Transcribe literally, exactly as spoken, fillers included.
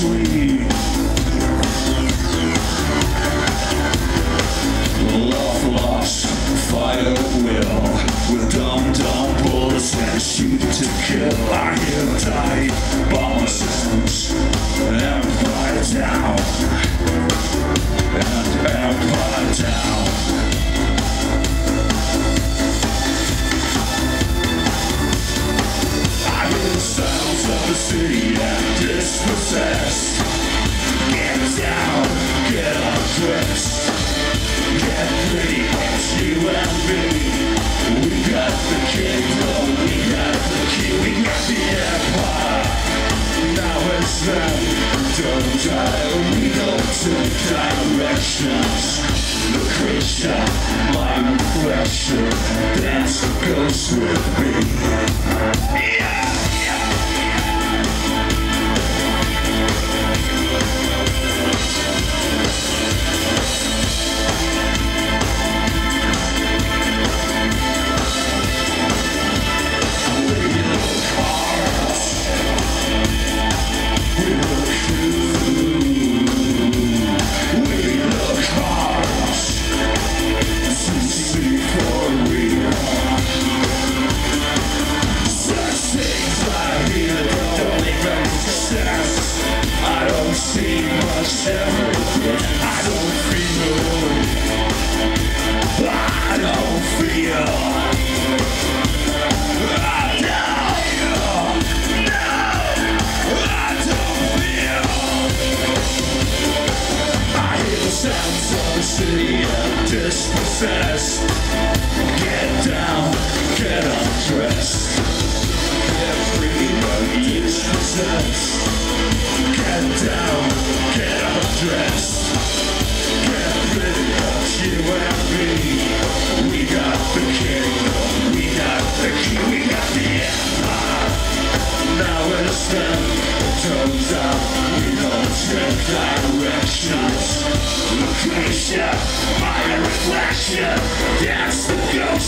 sweet. Love lost, fire will, with dumb-dumb bullets and shoot to kill. I hear die, bomber systems, empire down, and empire down. I hear the sounds of the city and dispossessed. Get down, get undressed. Get pretty, it's you and me. We got the kingdom, we got the key, we got the empire. Now it's them, don't die, we don't take directions. The creature, my reflection, dance goes with me. Yeah! Everything I don't feel, I don't feel, I don't, no, I don't feel. I hear the sounds of the city and dispossessed. Get down, get undressed. Everybody dispossessed. Get down, get undressed. Get rid of you and me. We got the kingdom, we got the key, we got the empire. Now it's them, turns out we don't take directions. Location, my reflection, that's the ghost.